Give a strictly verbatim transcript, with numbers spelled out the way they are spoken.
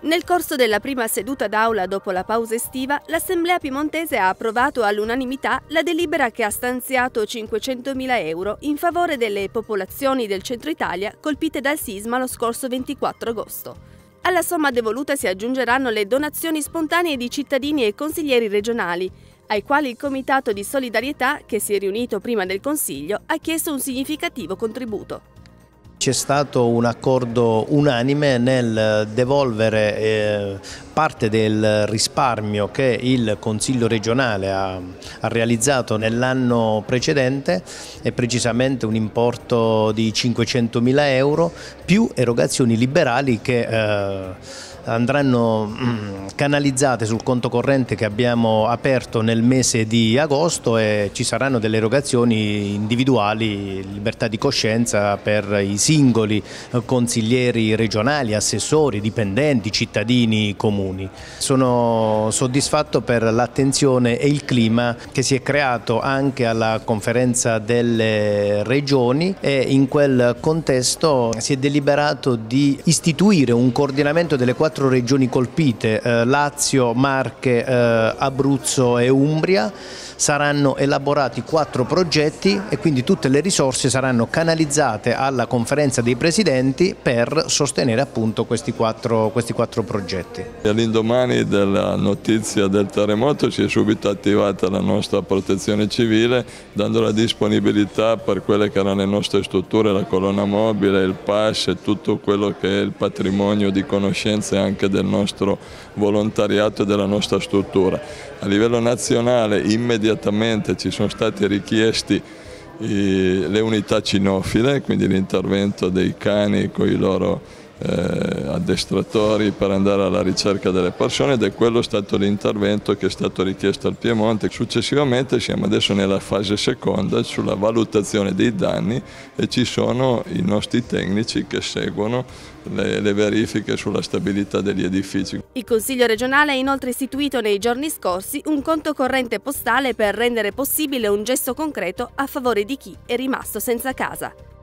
Nel corso della prima seduta d'aula dopo la pausa estiva, l'Assemblea piemontese ha approvato all'unanimità la delibera che ha stanziato cinquecentomila euro in favore delle popolazioni del centro Italia colpite dal sisma lo scorso ventiquattro agosto. Alla somma devoluta si aggiungeranno le donazioni spontanee di cittadini e consiglieri regionali, ai quali il Comitato di Solidarietà, che si è riunito prima del Consiglio, ha chiesto un significativo contributo. C'è stato un accordo unanime nel devolvere eh, parte del risparmio che il Consiglio regionale ha, ha realizzato nell'anno precedente, e precisamente un importo di cinquecentomila euro più erogazioni liberali che eh, andranno mh, canalizzate sul conto corrente che abbiamo aperto nel mese di agosto, e ci saranno delle erogazioni individuali, libertà di coscienza per i singoli consiglieri regionali, assessori, dipendenti, cittadini comuni. Sono soddisfatto per l'attenzione e il clima che si è creato anche alla conferenza delle regioni, e in quel contesto si è deliberato di istituire un coordinamento delle quattro regioni colpite, eh, Lazio, Marche, eh, Abruzzo e Umbria. Saranno elaborati quattro progetti e quindi tutte le risorse saranno canalizzate alla conferenza dei presidenti per sostenere appunto questi quattro, questi quattro progetti. All'indomani della notizia del terremoto si è subito attivata la nostra protezione civile, dando la disponibilità per quelle che erano le nostre strutture, la colonna mobile, il P A S e tutto quello che è il patrimonio di conoscenze anche del nostro volontariato e della nostra struttura. A livello nazionale immediatamente ci sono stati richiesti le unità cinofile, quindi l'intervento dei cani con i loro eh, addestratori per andare alla ricerca delle persone, ed è quello stato l'intervento che è stato richiesto al Piemonte. Successivamente siamo adesso nella fase seconda sulla valutazione dei danni, e ci sono i nostri tecnici che seguono le, le verifiche sulla stabilità degli edifici. Il Consiglio regionale ha inoltre istituito nei giorni scorsi un conto corrente postale per rendere possibile un gesto concreto a favore di chi è rimasto senza casa.